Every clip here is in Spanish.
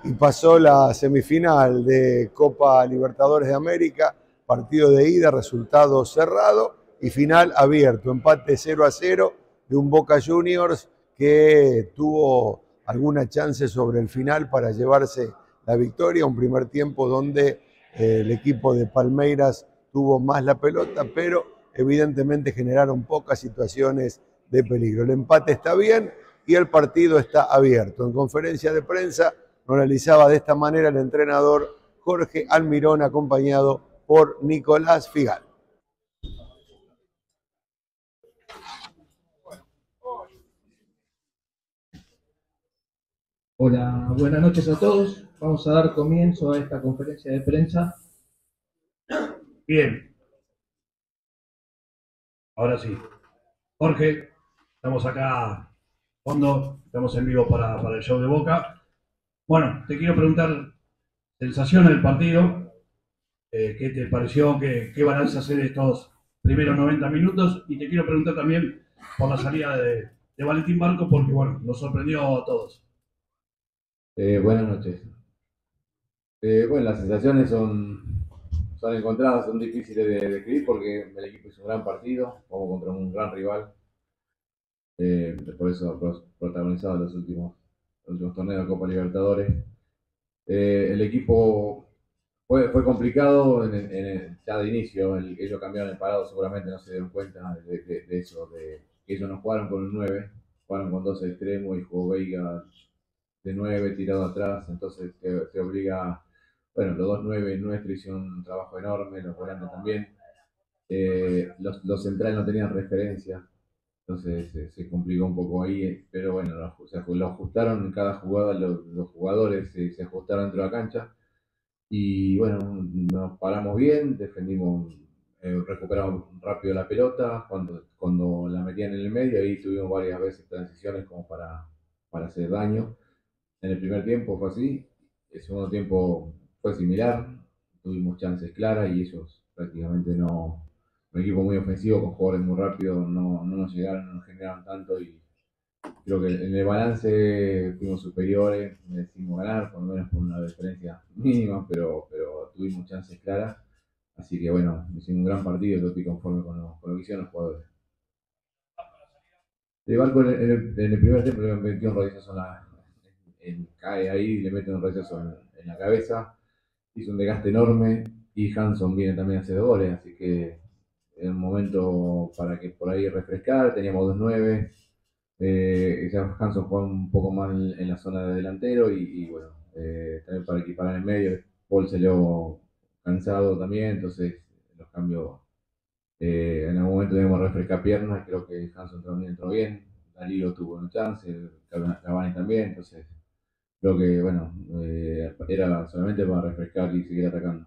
y pasó la semifinal de Copa Libertadores de América, partido de ida, resultado cerrado y final abierto, empate 0-0 de un Boca Juniors que tuvo alguna chance sobre el final para llevarse la victoria, un primer tiempo donde el equipo de Palmeiras tuvo más la pelota, pero evidentemente generaron pocas situaciones de peligro. El empate está bien y el partido está abierto. En conferencia de prensa lo analizaba de esta manera el entrenador Jorge Almirón, acompañado por Nicolás Figal. Hola, buenas noches a todos. Vamos a dar comienzo a esta conferencia de prensa. Bien, ahora sí. Jorge, estamos acá, fondo, estamos en vivo para el show de Boca. Bueno, te quiero preguntar sensaciones del partido, qué te pareció, qué balance hacer estos primeros 90 minutos, y te quiero preguntar también por la salida de Valentín Barco, porque bueno, nos sorprendió a todos. Buenas noches. Bueno, las sensaciones son encontradas, son difíciles de describir porque el equipo hizo un gran partido, como contra un gran rival. Por eso ha protagonizado los últimos torneos de Copa Libertadores. El equipo fue complicado ya de inicio. Ellos cambiaron el parado, seguramente no se dieron cuenta de eso, de que ellos no jugaron con un 9, jugaron con dos extremos y jugó Veiga de 9 tirado atrás, entonces te obliga, bueno, los dos 9 nuestros hicieron un trabajo enorme, los volantes también. Los centrales no tenían referencia, entonces se complicó un poco ahí, pero bueno, lo ajustaron en cada jugada, los jugadores se ajustaron dentro de la cancha y bueno, nos paramos bien, defendimos, recuperamos rápido la pelota, cuando la metían en el medio, ahí tuvimos varias veces transiciones como para hacer daño. En el primer tiempo fue así, el segundo tiempo fue similar, tuvimos chances claras y ellos prácticamente no, un equipo muy ofensivo con jugadores muy rápidos, no nos llegaron, no nos generaron tanto y creo que en el balance fuimos superiores, merecimos ganar, por lo menos por una diferencia mínima, pero tuvimos chances claras, así que bueno, hicimos un gran partido, yo estoy conforme con lo que hicieron los jugadores. De Barco en el primer tiempo le metió un rodillazo cae ahí y le mete un rodillazo en la cabeza, hizo un desgaste enorme y Hanson viene también a hacer goles, así que en un momento para que por ahí refrescar, teníamos 2-9, ya Hanson juega un poco más en la zona de delantero y bueno, también para equipar en el medio, Paul se le cansado también, entonces los cambios en algún momento debemos refrescar piernas, creo que Hanson también entró bien, Darío tuvo una chance, Cavani también, entonces creo que bueno, era solamente para refrescar y seguir atacando.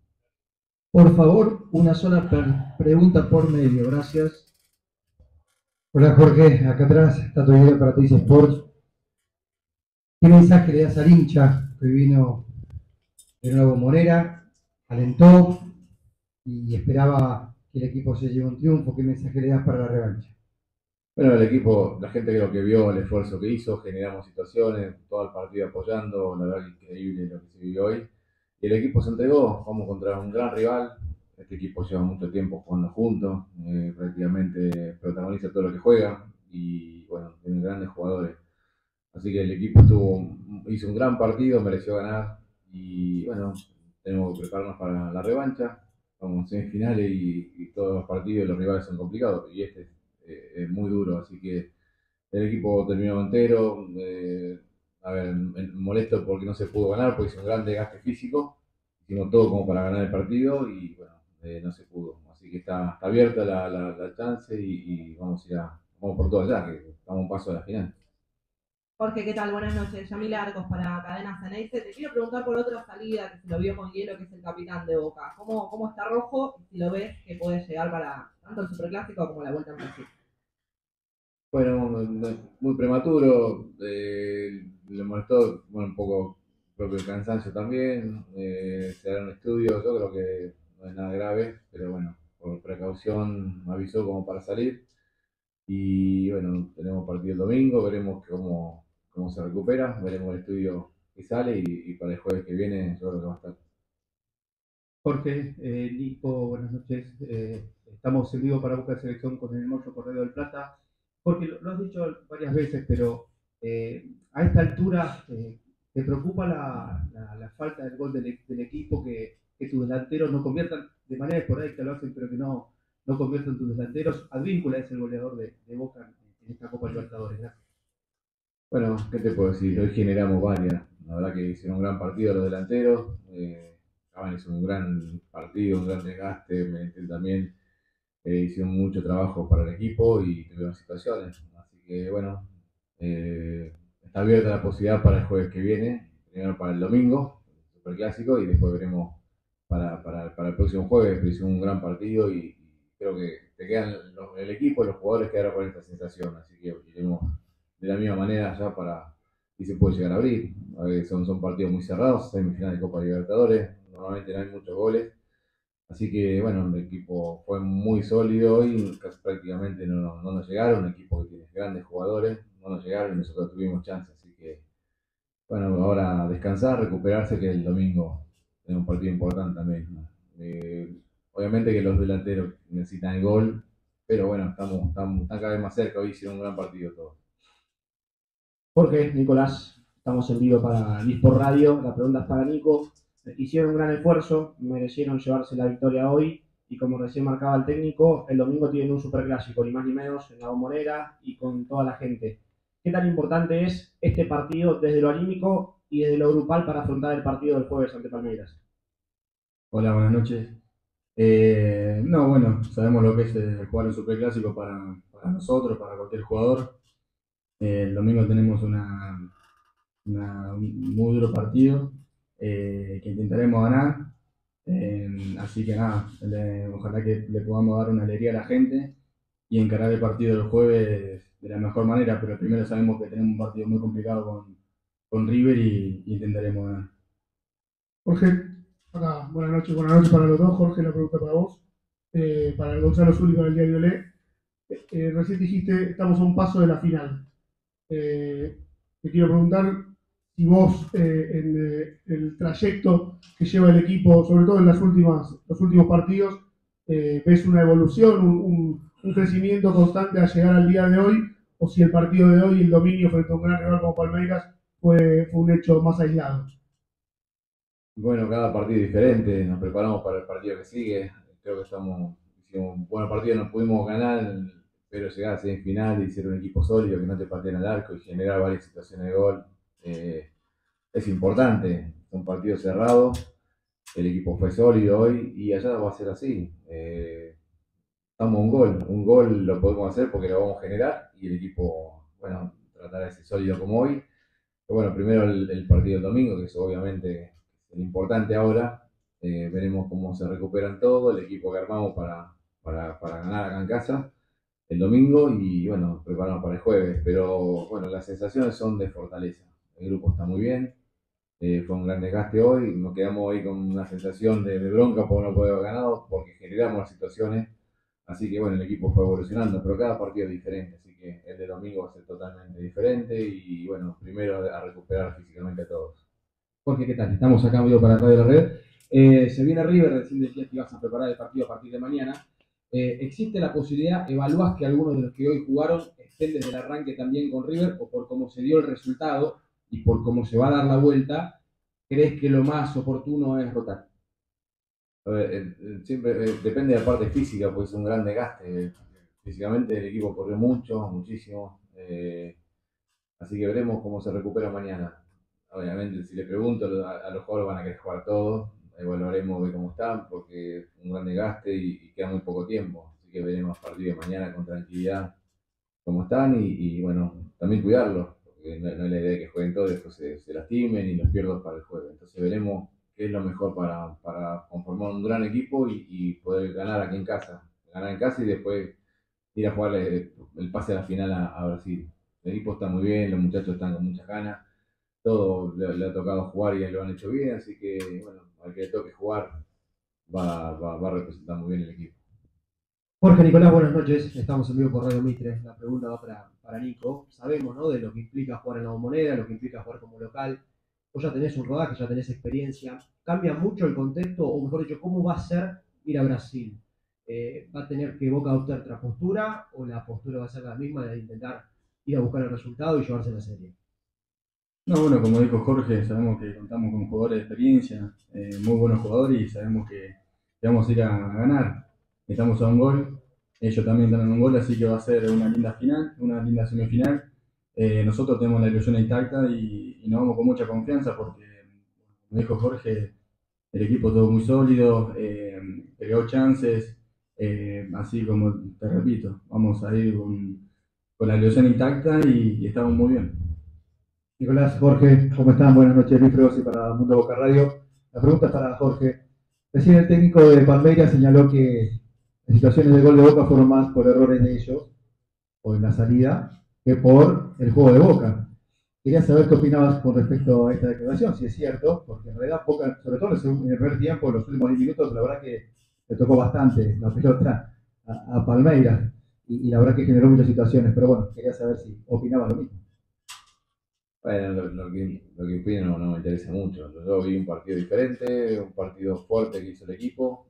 Por favor, una sola pregunta por medio, gracias. Hola Jorge, acá atrás está tu video para Teis Sports. ¿Qué mensaje le das al hincha que vino de nuevo Morera, alentó y esperaba que el equipo se lleve un triunfo? ¿Qué mensaje le das para la revancha? Bueno, el equipo, la gente creo que vio el esfuerzo que hizo, generamos situaciones, todo el partido apoyando, la verdad que increíble lo que se vivió hoy. Y el equipo se entregó, vamos contra un gran rival, este equipo lleva mucho tiempo jugando juntos, prácticamente protagoniza todo lo que juega y bueno, tiene grandes jugadores. Así que el equipo hizo un gran partido, mereció ganar y bueno, tenemos que prepararnos para la revancha, vamos en semifinales y todos los partidos los rivales son complicados y este es muy duro, así que el equipo terminó entero, a ver, molesto porque no se pudo ganar, porque hizo un gran desgaste físico, hicimos todo como para ganar el partido y bueno, no se pudo, así que está abierta la chance y vamos por todo allá, que estamos a un paso de la final. Jorge, ¿qué tal? Buenas noches. Yamila Arcos para Cadena Ceneice. Te quiero preguntar por otra salida que se lo vio con Hielo, que es el capitán de Boca. ¿Cómo está Rojo y si lo ves que puede llegar para tanto el Superclásico como la Vuelta en Brasil? Bueno, muy prematuro, le molestó, bueno, un poco propio cansancio también, se hará un estudio, yo creo que no es nada grave, pero bueno, por precaución me avisó como para salir y bueno, tenemos partido el domingo, veremos cómo se recupera, veremos el estudio que sale y para el jueves que viene yo creo que va a estar. Jorge, Nico, buenas noches. Estamos en vivo para Boca de Selección con el Moyo Correo del Plata. Jorge, lo has dicho varias veces, pero a esta altura ¿te preocupa la falta del gol del equipo, que tus delanteros no conviertan de manera esporádica, lo hacen, pero que no conviertan tus delanteros? Advíncula es el goleador de Boca en esta Copa Libertadores. Gracias. Bueno, ¿qué te puedo decir? Hoy generamos varias. La verdad que hicieron un gran partido los delanteros. Caban hizo un gran partido, un gran desgaste. Mentel también hicieron mucho trabajo para el equipo y tuvieron situaciones. Así que bueno, está abierta la posibilidad para el jueves que viene, primero para el domingo, el Superclásico, y después veremos para el próximo jueves. Pero hicieron un gran partido y creo que te quedan el equipo, los jugadores quedaron con esta sensación. Así que iremos de la misma manera ya y se puede llegar a abrir. A ver, son partidos muy cerrados, semifinal de Copa Libertadores, normalmente no hay muchos goles, así que bueno, el equipo fue muy sólido y prácticamente no nos llegaron, un equipo que tiene grandes jugadores, no nos llegaron y nosotros tuvimos chance, así que bueno, ahora descansar, recuperarse, que el domingo es un partido importante también, ¿no? Obviamente que los delanteros necesitan el gol, pero bueno, están cada vez más cerca, hoy hicieron un gran partido todos. Jorge, Nicolás, estamos en vivo para Lisport Radio. La pregunta es para Nico. Hicieron un gran esfuerzo, merecieron llevarse la victoria hoy y como recién marcaba el técnico, el domingo tienen un superclásico, ni más ni menos, en la Bombonera y con toda la gente. ¿Qué tan importante es este partido desde lo anímico y desde lo grupal para afrontar el partido del jueves ante Palmeiras? Hola, buenas noches. No, bueno, sabemos lo que es jugar un superclásico para nosotros, para cualquier jugador. El domingo tenemos un muy duro partido que intentaremos ganar. Así que nada, ojalá que le podamos dar una alegría a la gente y encarar el partido del jueves de la mejor manera. Pero primero sabemos que tenemos un partido muy complicado con River y intentaremos ganar. Jorge, acá, buenas noches para los dos. Jorge, la pregunta para vos. Para el Gonzalo Zuli, para el diario Le. Recién dijiste, estamos a un paso de la final. Te quiero preguntar si vos en el trayecto que lleva el equipo, sobre todo en los últimos partidos, ves una evolución, un crecimiento constante a llegar al día de hoy, o si el partido de hoy, el dominio frente a un gran rival como Palmeiras, fue un hecho más aislado. Bueno, cada partido es diferente, nos preparamos para el partido que sigue. Creo que hicimos un buen partido, no pudimos ganar, pero llegar a semifinal y ser un equipo sólido que no te pateen al arco y generar varias situaciones de gol es importante. Es un partido cerrado, el equipo fue sólido hoy y allá va a ser así. Estamos un gol lo podemos hacer porque lo vamos a generar y el equipo, bueno, tratará de ser sólido como hoy. Pero bueno, primero el partido del domingo, que es obviamente el importante ahora. Veremos cómo se recuperan todo, el equipo que armamos para ganar acá en casa el domingo y bueno, preparamos para el jueves, pero bueno, las sensaciones son de fortaleza, el grupo está muy bien, fue un gran desgaste hoy, nos quedamos hoy con una sensación de bronca por no poder haber ganado, porque generamos las situaciones, así que bueno, el equipo fue evolucionando, pero cada partido es diferente, así que el de domingo va a ser totalmente diferente y bueno, primero a recuperar físicamente a todos. Jorge, ¿qué tal? Estamos acá en vivo para Radio La Red. Se viene River, recién decías que ibas a preparar el partido a partir de mañana. ¿Existe la posibilidad, evaluás que algunos de los que hoy jugaron estén desde el arranque también con River, o por cómo se dio el resultado y por cómo se va a dar la vuelta, crees que lo más oportuno es rotar? A ver, siempre depende de la parte física, pues es un gran desgaste. Físicamente el equipo corrió muchísimo, así que veremos cómo se recupera mañana. Obviamente, si le pregunto a los jugadores van a querer jugar todos, evaluaremos de cómo están, porque es un gran desgaste y queda muy poco tiempo. Así que veremos a partir de mañana con tranquilidad cómo están y bueno, también cuidarlos, porque no es la idea de que jueguen todos y después se lastimen y los pierdos para el juego. Entonces veremos qué es lo mejor para conformar un gran equipo y poder ganar aquí en casa. Ganar en casa y después ir a jugar el pase a la final a Brasil. El equipo está muy bien, los muchachos están con muchas ganas. Todo le ha tocado jugar y lo han hecho bien, así que bueno, al que le toque jugar va a representar muy bien el equipo. Jorge, Nicolás, buenas noches. Estamos en vivo por Radio Mitre. La pregunta va para Nico. Sabemos, ¿no?, de lo que implica jugar en la Bombonera, lo que implica jugar como local. vos ya tenés un rodaje, ya tenés experiencia. ¿Cambia mucho el contexto, o mejor dicho, cómo va a ser ir a Brasil? ¿Va a tener que Boca adoptar otra postura, o la postura va a ser la misma de intentar ir a buscar el resultado y llevarse la serie? No, bueno, como dijo Jorge, sabemos que contamos con jugadores de experiencia, muy buenos jugadores, y sabemos que vamos a ir a ganar. Estamos a un gol, ellos también están a un gol, así que va a ser una linda final, una linda semifinal. Nosotros tenemos la ilusión intacta y nos vamos con mucha confianza porque, como dijo Jorge, el equipo estuvo muy sólido, creó chances, así como te repito, vamos a ir con la ilusión intacta y estamos muy bien. Nicolás, Jorge, ¿cómo están? Buenas noches, Luis Fregosi para Mundo Boca Radio. La pregunta es para Jorge. Recién el técnico de Palmeiras señaló que las situaciones de gol de Boca fueron más por errores de ellos, o en la salida, que por el juego de Boca. Quería saber qué opinabas con respecto a esta declaración, si es cierto, porque en realidad Boca, sobre todo en el primer tiempo, en los últimos 10 minutos, la verdad que le tocó bastante la pelota a Palmeiras, y la verdad que generó muchas situaciones, pero bueno, quería saber si opinabas lo mismo. Bueno, lo que opino no me interesa mucho. Yo vi un partido diferente, un partido fuerte que hizo el equipo.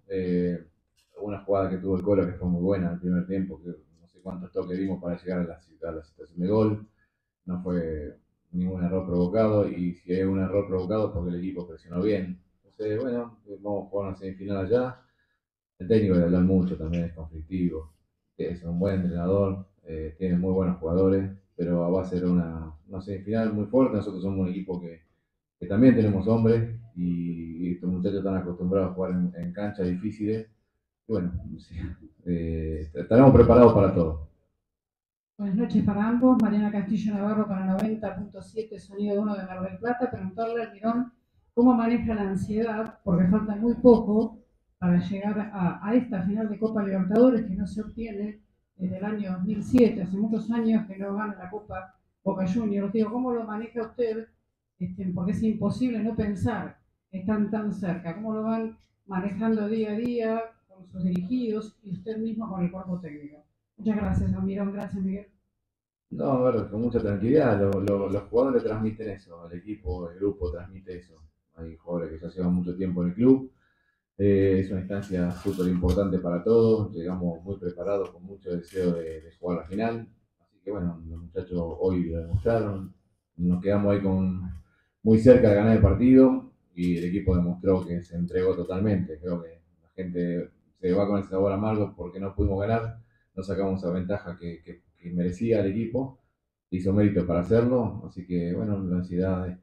Una jugada que tuvo el Colo que fue muy buena en el primer tiempo, que no sé cuántos toques dimos para llegar a la situación de gol. No fue ningún error provocado, y si hay un error provocado porque el equipo presionó bien. Entonces, bueno, vamos a jugar una semifinal allá. El técnico de hablar mucho también es conflictivo. Es un buen entrenador, tiene muy buenos jugadores, pero va a ser una semifinal muy fuerte. Nosotros somos un equipo que también tenemos hombres, y estos muchachos están acostumbrados a jugar en canchas difíciles. Y bueno, sí, estaremos preparados para todo. Buenas noches para ambos. Mariana Castillo Navarro para 90.7 Sonido 1 de Mar del Plata. Preguntarle al Mirón cómo maneja la ansiedad, porque falta muy poco para llegar a esta final de Copa Libertadores que no se obtiene desde el año 2007. Hace muchos años que no gana la Copa Boca Juniors. Digo, ¿cómo lo maneja usted? Porque es imposible no pensar que están tan cerca. ¿Cómo lo van manejando día a día con sus dirigidos y usted mismo con el cuerpo técnico? Muchas gracias, don Mirón. Gracias, Miguel. No, a ver, con mucha tranquilidad. Los jugadores transmiten eso, el equipo, el grupo transmite eso. Hay jugadores que ya llevan mucho tiempo en el club. Es una instancia súper importante para todos. Llegamos muy preparados, con mucho deseo de jugar la final. Así que bueno, los muchachos hoy lo demostraron. Nos quedamos ahí muy cerca de ganar el partido, y el equipo demostró que se entregó totalmente. Creo que la gente se va con el sabor amargo porque no pudimos ganar. No sacamos esa ventaja que merecía el equipo. Hizo mérito para hacerlo. Así que bueno, la ansiedad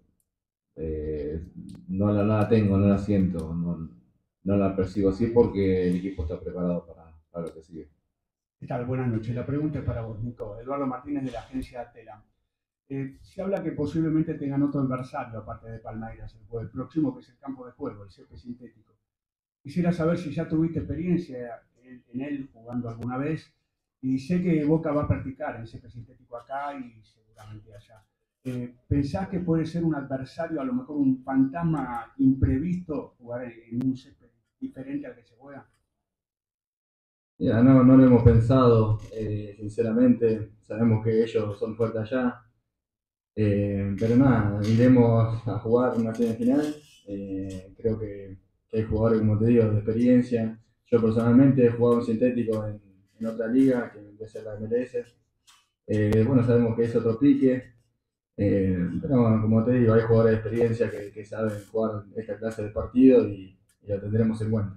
no la tengo, no la siento. No la percibo así porque el equipo está preparado para lo que sigue. ¿Qué tal? Buenas noches. La pregunta es para vos, Nico. Eduardo Martínez, de la agencia Telam. Se habla que posiblemente tengan otro adversario aparte de Palmeiras el jueves próximo, que es el campo de juego, el césped sintético. Quisiera saber si ya tuviste experiencia en él jugando alguna vez, y sé que Boca va a practicar en césped sintético acá y seguramente allá. ¿Pensás que puede ser un adversario, a lo mejor un fantasma imprevisto, jugar en un césped diferente al que se juega? Ya, no lo hemos pensado, sinceramente. Sabemos que ellos son fuertes allá, pero nada, iremos a jugar una semifinal. Creo que hay jugadores, como te digo, de experiencia. Yo personalmente he jugado en sintético en otra liga, que debe ser la MLS. Bueno, sabemos que es otro pique, pero bueno, como te digo, hay jugadores de experiencia que saben jugar esta clase de partido, y lo tendremos en cuenta.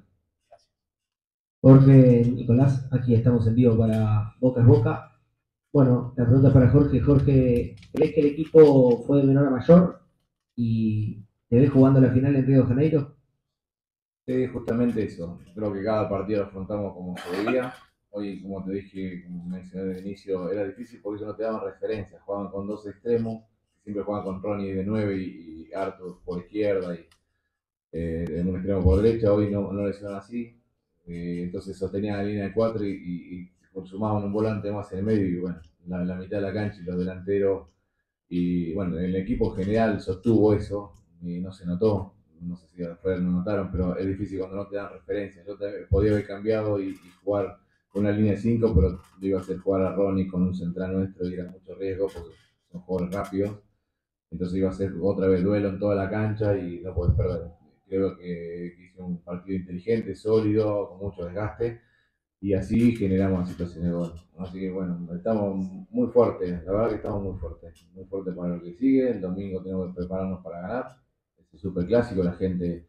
Jorge, Nicolás, aquí estamos en vivo para Boca es Boca. Bueno, la pregunta para Jorge. Jorge, ¿crees que el equipo fue de menor a mayor y te ves jugando la final en Río de Janeiro? Sí, justamente eso. Creo que cada partido lo afrontamos como se debía. Hoy, como te dije, como mencioné al inicio, era difícil porque ellos no te daban referencias. Jugaban con dos extremos, siempre jugaban con Ronnie de 9 y Arthur por izquierda, y en un extremo por derecha. Hoy no lo hicieron así. Entonces sostenían la línea de 4 y consumaban un volante más en el medio, y bueno, la mitad de la cancha y los delanteros. Y bueno, el equipo en general sostuvo eso y no se notó. No sé si afuera lo notaron, pero es difícil cuando no te dan referencias. Yo podía haber cambiado y jugar con una línea de 5, pero lo iba a hacer jugar a Ronnie con un central nuestro y era mucho riesgo porque son jugadores rápidos. entonces iba a ser otra vez duelo en toda la cancha y no podés perder. Creo que hice un partido inteligente, sólido, con mucho desgaste, y así generamos situaciones de gol. Así que bueno, estamos muy fuertes, la verdad que estamos muy fuertes para lo que sigue. El domingo tenemos que prepararnos para ganar, es súper clásico, la gente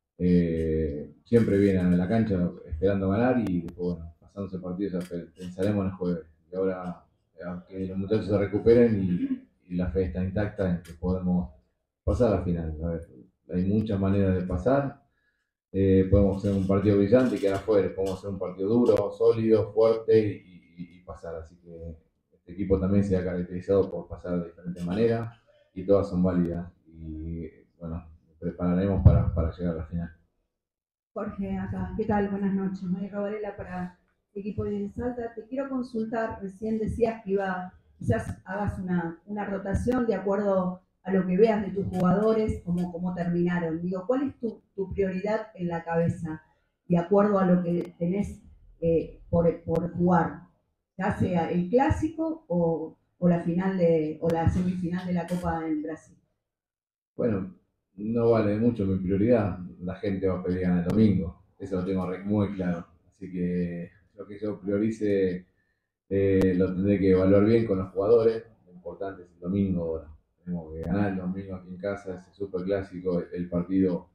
siempre viene a la cancha esperando ganar y después, bueno, pasándose el partido ya pensaremos en el jueves. Y ahora que los muchachos se recuperen y la fe está intacta en que podemos pasar a la final. A ver, hay muchas maneras de pasar. Podemos hacer un partido brillante y quedar afuera, podemos hacer un partido duro, sólido, fuerte y pasar. Así que este equipo también se ha caracterizado por pasar de diferentes maneras y todas son válidas. Y bueno, prepararemos para llegar a la final. Jorge, acá. ¿Qué tal? Buenas noches. Mónica Varela para el equipo de Salta. Te quiero consultar, recién decías que quizás hagas una rotación de acuerdo a lo que veas de tus jugadores, cómo terminaron. Digo, ¿cuál es tu prioridad en la cabeza de acuerdo a lo que tenés por jugar? Ya sea el clásico o la semifinal de la Copa en Brasil. Bueno, no vale mucho mi prioridad. La gente va a pedir ganar el domingo. Eso lo tengo muy claro. Así que lo que yo priorice lo tendré que evaluar bien con los jugadores. Lo importante es el domingo ahora. Tenemos que ganar el domingo aquí en casa, ese súper clásico, el partido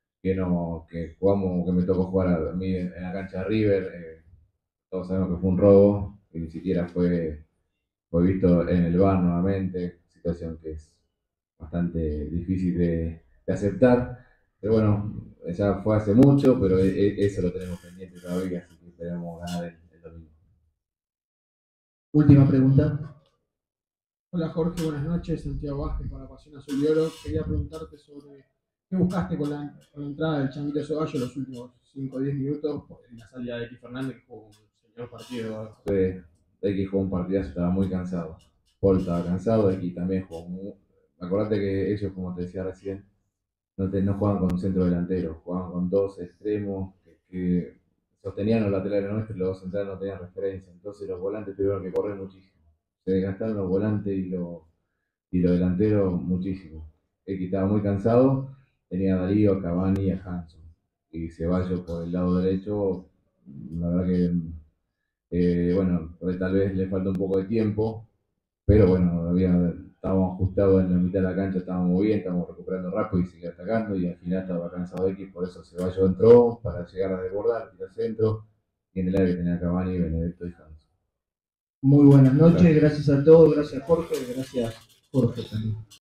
que jugamos, que me tocó jugar a mí en la cancha de River. Todos sabemos que fue un robo, que ni siquiera fue visto en el VAR nuevamente, situación que es bastante difícil de aceptar. Pero bueno, ya fue hace mucho, pero eso lo tenemos pendiente todavía, así que esperemos ganar el domingo. Última pregunta. Hola Jorge, buenas noches. Santiago Vázquez para Pasión Azul y Oro. Quería preguntarte sobre qué buscaste con la entrada del Changuito Ceballos los últimos 5 o 10 minutos en la salida de X Fernández, que jugó un señor partido. X jugó un partidazo, estaba muy cansado. Paul estaba cansado, X también jugó. Acordate que ellos, como te decía recién, no jugaban con un centro delantero, jugaban con dos extremos que sostenían los laterales nuestros y los dos centrales no tenían referencia. Entonces los volantes tuvieron que correr muchísimo. Se desgastaron los volantes y los delanteros muchísimo. X estaba muy cansado, tenía a Darío, a Cavani y a Hanson. Y Ceballos por el lado derecho, la verdad que, bueno, tal vez le falta un poco de tiempo, pero bueno, estábamos ajustados en la mitad de la cancha, estábamos muy bien, estábamos recuperando rápido y seguía atacando y al final estaba cansado X, por eso Ceballos entró para llegar a desbordar, tirar centro y en el área tenía a Cavani, Benedetto y Hanson. Muy buenas noches, gracias a todos, gracias Jorge, gracias Jorge también.